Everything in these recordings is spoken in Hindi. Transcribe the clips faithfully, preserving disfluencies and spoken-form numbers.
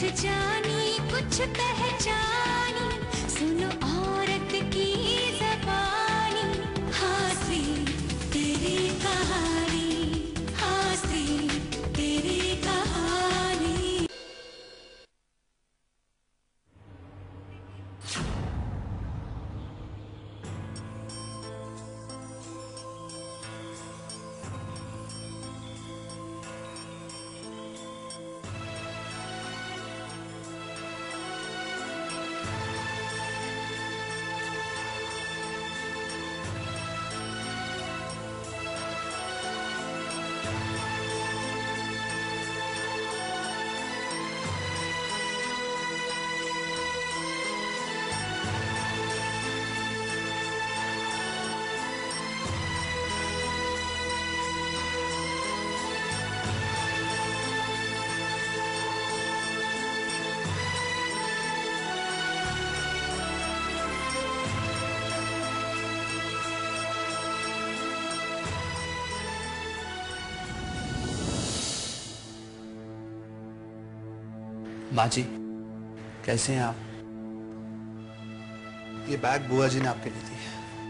जानी कुछ पहचानी, सुनो औरत की ज़बानी, हासी तेरी कहानी, हासी तेरी कहानी। माँ जी, कैसे हैं आप? ये बैग बुआ जी ने आपके लिए दी है।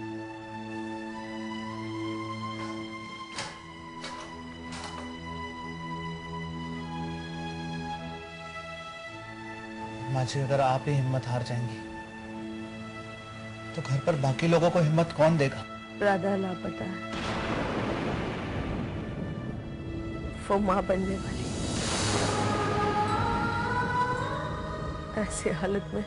माँ जी, अगर आप ही हिम्मत हार जाएंगी तो घर पर बाकी लोगों को हिम्मत कौन देगा? राधा लापता है, वो माँ बनने वाली। ऐसी हालत में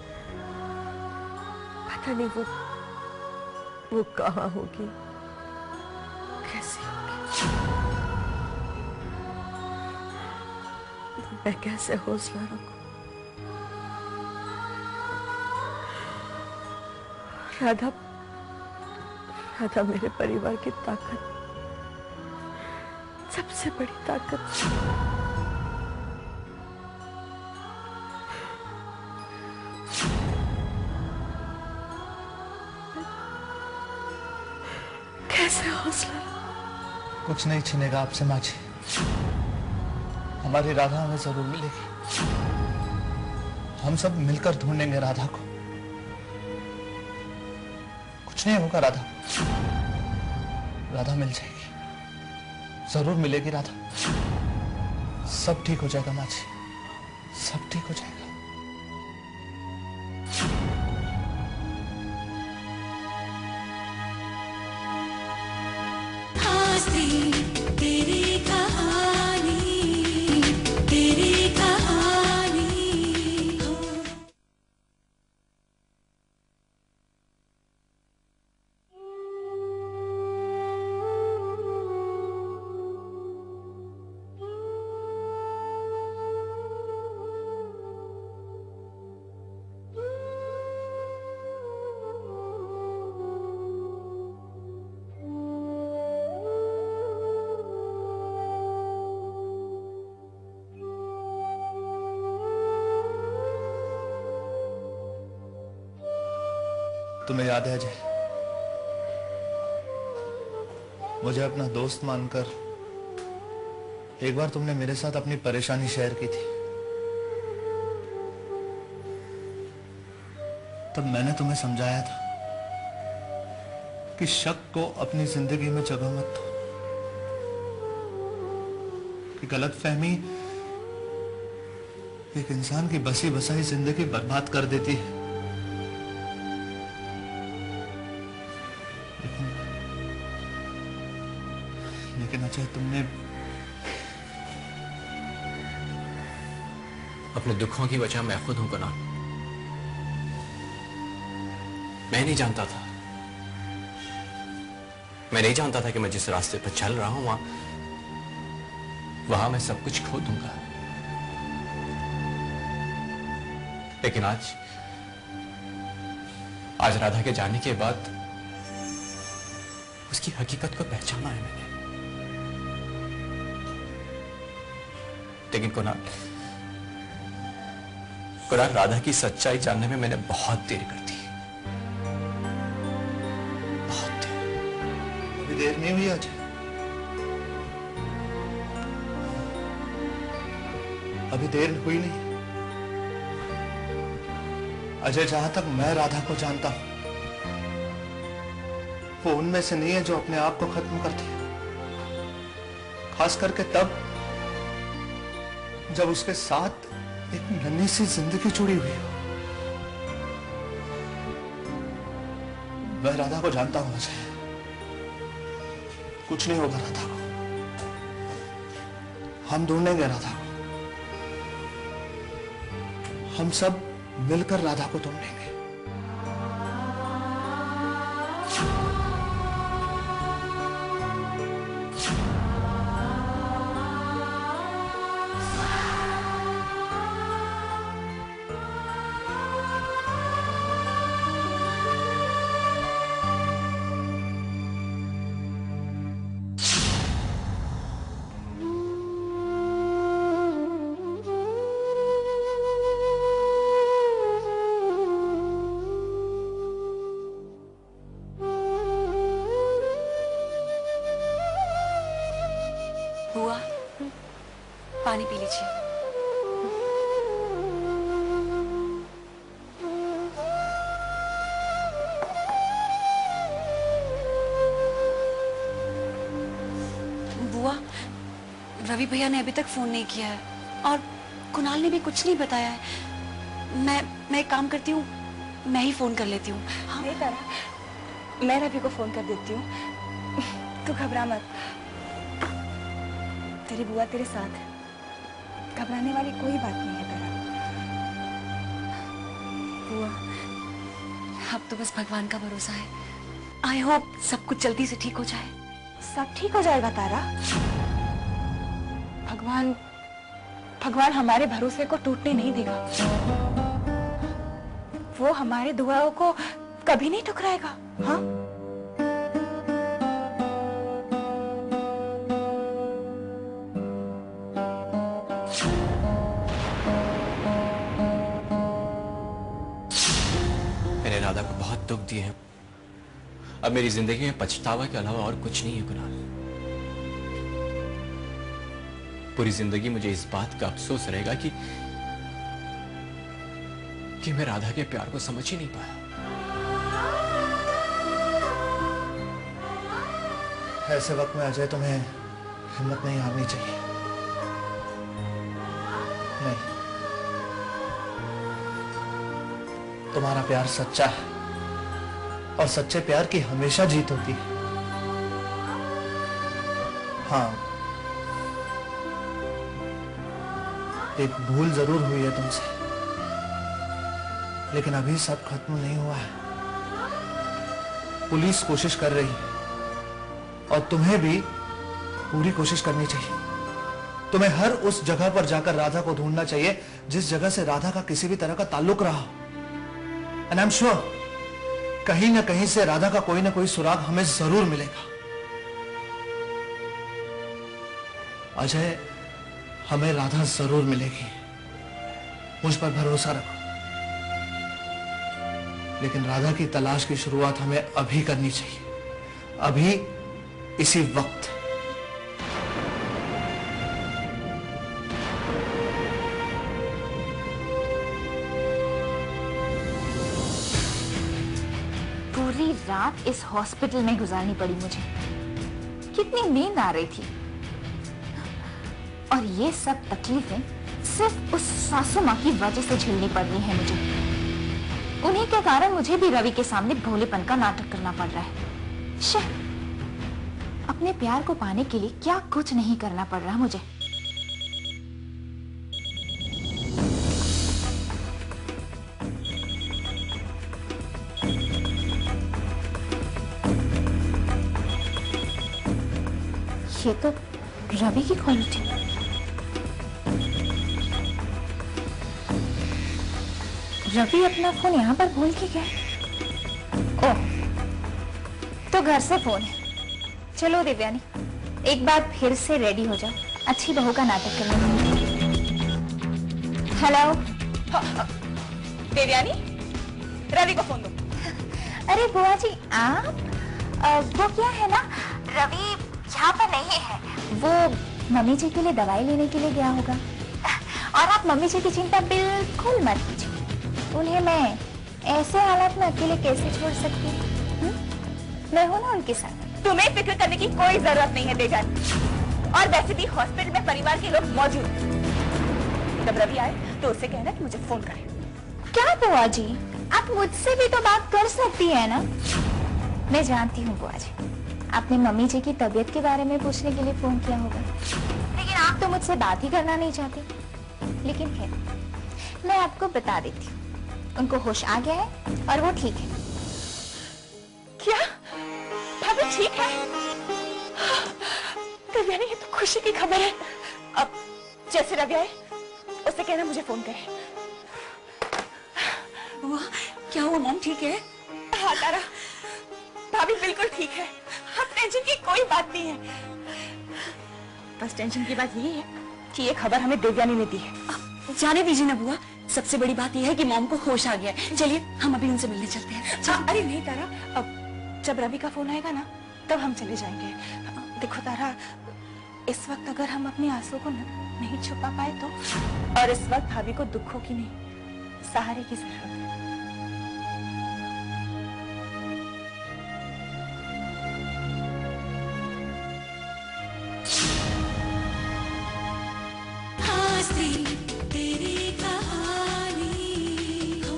पता नहीं वो वो कहाँ होगी, कैसी होगी। मैं कैसे हौसला रखूं? राधा राधा मेरे परिवार की ताकत, सबसे बड़ी ताकत। कैसे हौसला? कुछ नहीं छिनेगा आपसे माँ जी। हमारी राधा हमें जरूर मिलेगी। हम सब मिलकर ढूंढेंगे राधा को। कुछ नहीं होगा राधा, राधा मिल जाएगी, जरूर मिलेगी राधा। सब ठीक हो जाएगा माँ जी, सब ठीक हो जाएगा। तेरी कहानी, तेरी कहानी। तुम्हें याद है अजय, मुझे अपना दोस्त मानकर एक बार तुमने मेरे साथ अपनी परेशानी शेयर की थी। तब मैंने तुम्हें समझाया था कि शक को अपनी जिंदगी में जगह मत दो, कि गलतफहमी एक इंसान की बसी बसाई जिंदगी बर्बाद कर देती है। लेकिन अजय, तुमने अपने दुखों की वजह मैं खुद हूं कुणाल। मैं नहीं जानता था मैं नहीं जानता था कि मैं जिस रास्ते पर चल रहा हूं वहां वहां मैं सब कुछ खो दूंगा। लेकिन आज आज राधा के जाने के बाद उसकी हकीकत को पहचाना है मैंने। लेकिन कुणाल कुणाल राधा की सच्चाई जानने में मैंने बहुत देर कर दी, बहुत देर। अभी देर नहीं हुई अजय, अभी देर हुई नहीं। अजय, जहां तक मैं राधा को जानता हूं, वो उनमें से नहीं है जो अपने आप को खत्म करती है, खास करके तब जब उसके साथ एक नन्ही सी जिंदगी जुड़ी हुई हो। मैं राधा को जानता हूं अजय, कुछ नहीं होगा राधा को। हम ढूंढेंगे राधा को, हम सब मिलकर राधा को ढूंढेंगे। बुआ, पानी पी लीजिए। बुआ, रवि भैया ने अभी तक फोन नहीं किया है और कुणाल ने भी कुछ नहीं बताया है। मैं मैं एक काम करती हूँ, मैं ही फोन कर लेती हूँ। हाँ? नहीं तारा, मैं रवि को फोन कर देती हूँ, तू घबरा मत। तेरी बुआ तेरे साथ है, घबराने वाली कोई बात नहीं है तारा। बुआ, अब तो बस भगवान का भरोसा है। आई होप सब कुछ जल्दी से ठीक हो जाए। सब ठीक हो जाएगा तारा। भगवान भगवान हमारे भरोसे को टूटने नहीं देगा। वो हमारे दुआओं को कभी नहीं ठुकराएगा। हाँ, मैंने राधा को बहुत दुख दिए हैं। अब मेरी जिंदगी में पछतावा के अलावा और कुछ नहीं है कुणाल। पूरी जिंदगी मुझे इस बात का अफसोस रहेगा कि कि मैं राधा के प्यार को समझ ही नहीं पाया। ऐसे वक्त में अजय तुम्हें हिम्मत नहीं हारनी चाहिए। नहीं, तुम्हारा प्यार सच्चा है और सच्चे प्यार की हमेशा जीत होती है। हाँ, एक भूल जरूर हुई है तुमसे, लेकिन अभी सब खत्म नहीं हुआ है। पुलिस कोशिश कर रही है और तुम्हें भी पूरी कोशिश करनी चाहिए। तुम्हें हर उस जगह पर जाकर राधा को ढूंढना चाहिए जिस जगह से राधा का किसी भी तरह का ताल्लुक रहा। एंड आई एम श्योर कहीं ना कहीं से राधा का कोई ना कोई सुराग हमें जरूर मिलेगा। अजय, हमें राधा जरूर मिलेगी, मुझ पर भरोसा रखो। लेकिन राधा की तलाश की शुरुआत हमें अभी करनी चाहिए, अभी, इसी वक्त। पूरी रात इस हॉस्पिटल में गुजारनी पड़ी मुझे। कितनी नींद आ रही थी और ये सब तकलीफें सिर्फ उस सासू माँ की वजह से झेलनी पड़ रही है मुझे। उन्हीं के कारण मुझे भी रवि के सामने भोलेपन का नाटक करना पड़ रहा है। शे, अपने प्यार को पाने के लिए क्या कुछ नहीं करना पड़ रहा मुझे। ये तो रवि की कॉल थी। रवि अपना फोन यहाँ पर भूल के गया। ओह, तो घर से फोन है। चलो देवयानी, एक बार फिर से रेडी हो जाओ, अच्छी बहू का नाटक करना। हेलो देवयानी, रवि को फोन दो। अरे बुआ जी, आप आ, वो क्या है ना, रवि यहाँ पर नहीं है। वो मम्मी जी के लिए दवाई लेने के लिए गया होगा। और आप मम्मी जी की चिंता बिल्कुल मत कीजिए, उन्हें मैं ऐसे हालात में अकेले कैसे छोड़ सकती हूँ? मैं हूं ना उनके साथ। तुम्हें फिक्र करने की कोई जरूरत नहीं है देवयानी, और वैसे भी हॉस्पिटल में परिवार के लोग मौजूद हैं। जब रवि आए तो उससे कहना कि मुझे फोन करे। क्या बुआ जी, आप मुझसे भी तो बात कर सकती है ना? मैं जानती हूँ बुआ जी, आपने मम्मी जी की तबीयत के बारे में पूछने के लिए फोन किया होगा, लेकिन आप तो मुझसे बात ही करना नहीं चाहती। लेकिन खैर, मैं आपको बता देती हूँ, उनको होश आ गया है और वो ठीक है। क्या भाभी ठीक है? देवयानी, ये तो खुशी की खबर है। अब जैसे रवि आए उससे कहना मुझे फोन करे। बुआ, क्या हुआ? मॉम ठीक है? हाँ तारा, भाभी बिल्कुल ठीक है। अब टेंशन की कोई बात नहीं है। बस टेंशन की बात यही है कि ये खबर हमें देवयानी ने दी है। जाने दीजिए ना बुआ, सबसे बड़ी बात यह है कि मॉम को होश आ गया है। चलिए हम अभी उनसे मिलने चलते हैं। हाँ, अरे नहीं तारा, अब जब रवि का फोन आएगा ना तब हम चले जाएंगे। देखो तारा, इस वक्त अगर हम अपने आंसू को न, नहीं छुपा पाए तो, और इस वक्त भाभी को दुखों की नहीं सहारे की जरूरत है। तेरी कहानी हो।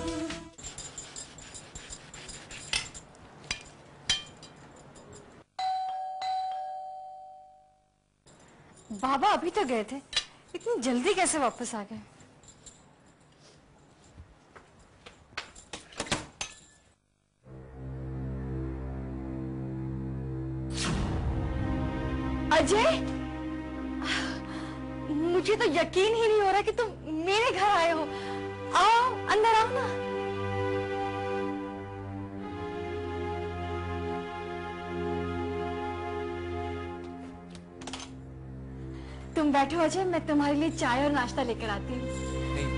बाबा अभी तो गए थे, इतनी जल्दी कैसे वापस आ गए? अजय, मुझे तो यकीन ही नहीं हो रहा कि तुम मेरे घर आए हो। आओ, अंदर आओ ना। तुम बैठो अजय, मैं तुम्हारे लिए चाय और नाश्ता लेकर आती हूँ। नहीं,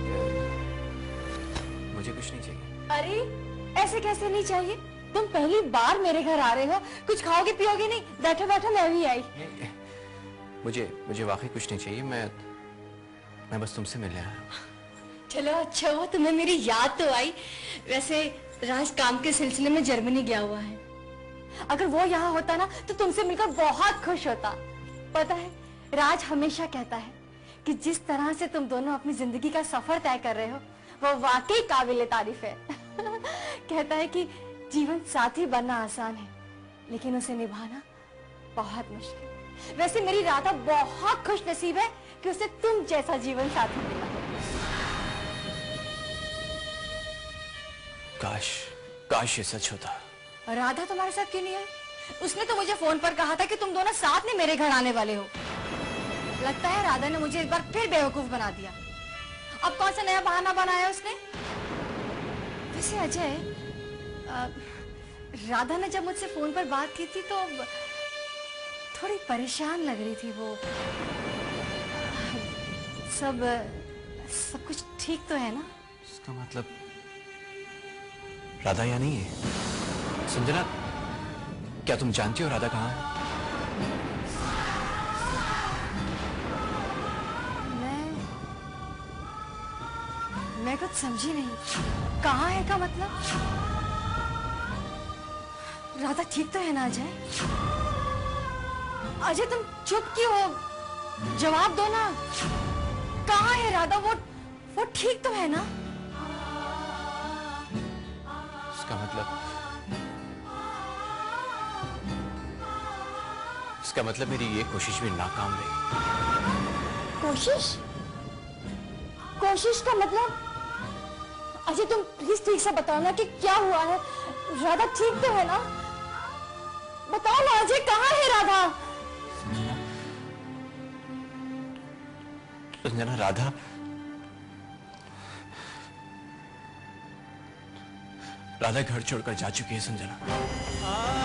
मुझे कुछ नहीं चाहिए। अरे ऐसे कैसे नहीं चाहिए? तुम पहली बार मेरे घर आ रहे हो, कुछ खाओगे पियोगे नहीं? बैठो बैठो, मैं भी आई। नहीं, मुझे मुझे वाकई कुछ नहीं चाहिए। मैं मैं बस तुमसे मिलने आया हूँ। चलो अच्छा हुआ तुम्हें मेरी याद तो आई। वैसे राज काम के सिलसिले में जर्मनी गया हुआ है। अगर वो यहाँ होता ना तो तुमसे मिलकर बहुत खुश होता। पता है, राज हमेशा कहता है कि जिस तरह से तुम दोनों अपनी जिंदगी का सफर तय कर रहे हो वो वाकई काबिल तारीफ है। कहता है कि जीवन साथी बनना आसान है, लेकिन उसे निभाना बहुत मुश्किल। वैसे मेरी राधा बहुत खुश नसीब है कि उसे तुम जैसा जीवन साथी मिला। काश काश ये सच होता। राधा तुम्हारे साथ क्यों नहीं है? उसने तो मुझे फोन पर कहा था कि तुम दोनों साथ में मेरे घर आने वाले हो। लगता है राधा ने मुझे एक बार फिर बेवकूफ बना दिया। अब कौन सा नया बहाना बनाया उसने? वैसे अजय, अ, राधा ने जब मुझसे फोन पर बात की थी तो थोड़ी परेशान लग रही थी वो। सब सब कुछ ठीक तो है ना? इसका मतलब राधा यहाँ नहीं है। संजना, क्या तुम जानती हो राधा कहाँ है? मैं मैं कुछ समझी नहीं। कहाँ है का मतलब? राधा ठीक तो है ना अजय? अजय तुम चुप क्यों हो? जवाब दो ना। कहाँ है राधा? वो वो ठीक तो है ना? इसका मतलब इसका मतलब मेरी ये कोशिश भी नाकाम रही। कोशिश? कोशिश का मतलब? अजय तुम प्लीज ठीक से बताओ ना कि क्या हुआ है। राधा ठीक तो है ना? बताओ ना अजय, कहाँ है राधा? संजना, राधा राधा घर छोड़कर जा चुकी है। संजना,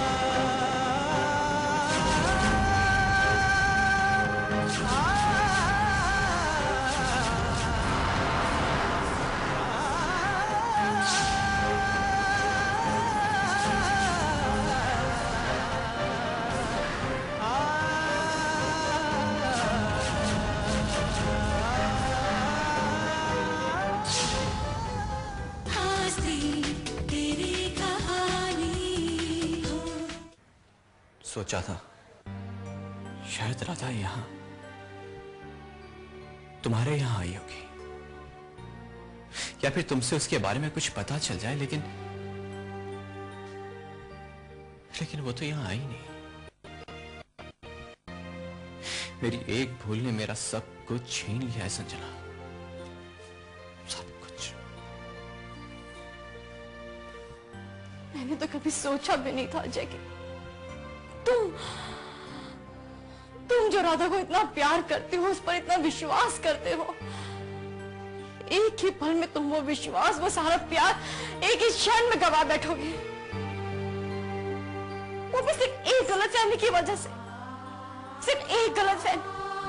सोचा था शायद राधा यहां तुम्हारे यहां आई होगी, या फिर तुमसे उसके बारे में कुछ पता चल जाए, लेकिन लेकिन वो तो यहां आई नहीं। मेरी एक भूल ने मेरा सब कुछ छीन लिया है संजना, सब कुछ। मैंने तो कभी सोचा भी नहीं था अजय कि तुम तुम जो राधा को इतना प्यार करते हो, उस पर इतना विश्वास करते हो, एक ही पल में तुम वो विश्वास, वो सारा प्यार एक ही क्षण में गवा बैठोगे। वो भी सिर्फ एक गलतफहमी की वजह से, सिर्फ एक गलतफहमी।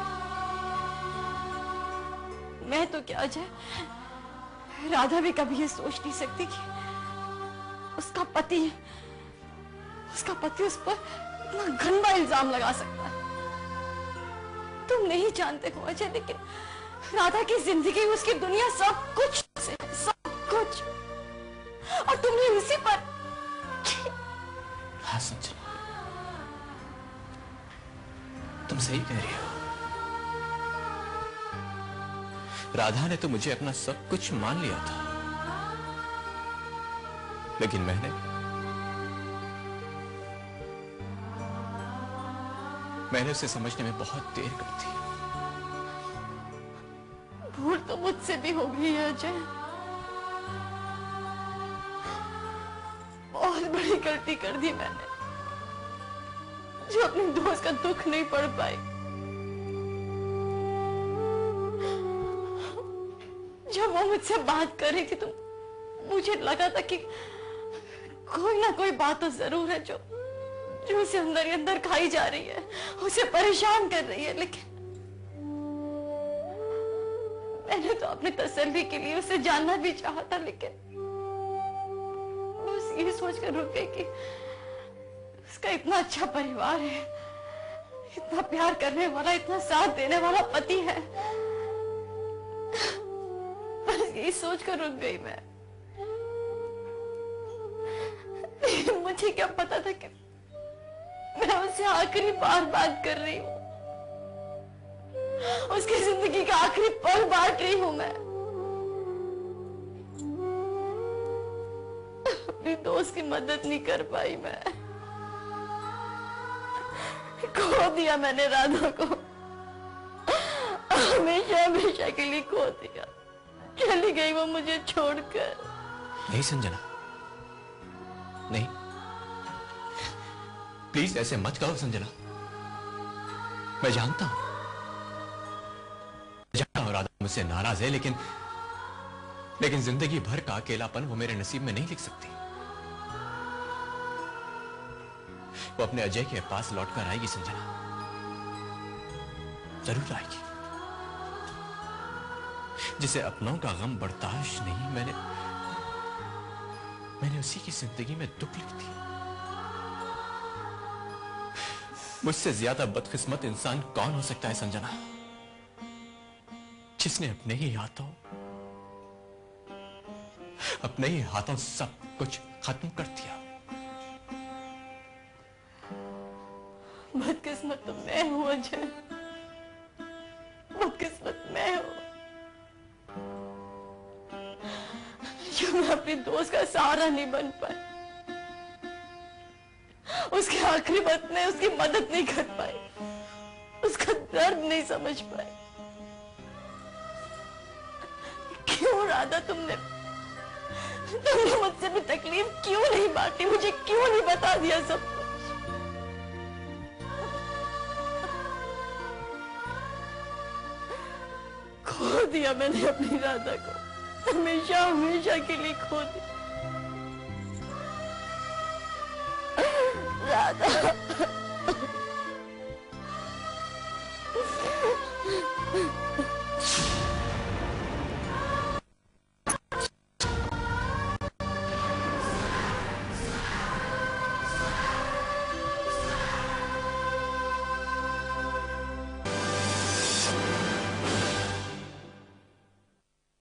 मैं तो क्या अजय, राधा भी कभी ये सोच नहीं सकती कि उसका पति उसका पति उस पर इतना गंदा इल्जाम लगा सकता है। तुम नहीं जानते हो अजय, लेकिन राधा की जिंदगी, उसकी दुनिया सब कुछ से, सब कुछ, और तुमने उसी पर। हाँ संजना, तुम सही कह रही हो। राधा ने तो मुझे अपना सब कुछ मान लिया था, लेकिन मैंने मैंने उसे समझने में बहुत देर कर दी। भूल तो मुझसे भी हो गई है अजय, बहुत बड़ी गलती कर दी मैंने, जो अपने दोस्त का दुख नहीं पढ़ पाई। जब वो मुझसे बात कर रही थी तो मुझे लगा था कि कोई ना कोई बात तो जरूर है जो जो उसे अंदर ही अंदर खाई जा रही है, उसे परेशान कर रही है। लेकिन मैंने तो अपनी तसल्ली के लिए उसे जानना भी चाहा था, लेकिन बस ये सोचकर रुक गई कि उसका इतना अच्छा परिवार है, इतना प्यार करने वाला, इतना साथ देने वाला पति है। बस यही सोचकर रुक गई मैं। लेकिन मुझे क्या पता था कि मैं उससे आखिरी बार बात कर रही हूँ, उसकी जिंदगी का आखिरी पल बांट रही हूँ मैं। अपनी दोस्त की मदद नहीं कर पाई मैं, खो दिया मैंने राधा को, हमेशा हमेशा के लिए खो दिया। चली गई वो मुझे छोड़कर। नहीं संजना, नहीं, प्लीज ऐसे मत कहो संजना। मैं जानता हूं जानता हूं राधा मुझसे नाराज है, लेकिन लेकिन जिंदगी भर का अकेलापन वो मेरे नसीब में नहीं लिख सकती। वो अपने अजय के पास लौटकर आएगी संजना, जरूर आएगी। जिसे अपनों का गम बर्दाश्त नहीं, मैंने मैंने उसी की जिंदगी में दुख लिख दिया। मुझसे ज्यादा बदकिस्मत इंसान कौन हो सकता है संजना, जिसने अपने ही हाथों अपने ही हाथों सब कुछ खत्म कर दिया। बदकिस्मत तो मैं हूं अजय, बदकिस्मत मैं हूं जो मैं अपने दोस्त का सहारा नहीं बन पाई, उसके आखिरी वक्त में उसकी मदद नहीं कर पाई, उसका दर्द नहीं समझ पाई। क्यों राधा, तुमने तुमने मुझसे भी तकलीफ क्यों नहीं बांटी, मुझे क्यों नहीं बता दिया सब कुछ? खो दिया मैंने अपनी राधा को, हमेशा हमेशा के लिए खो दिया। राधा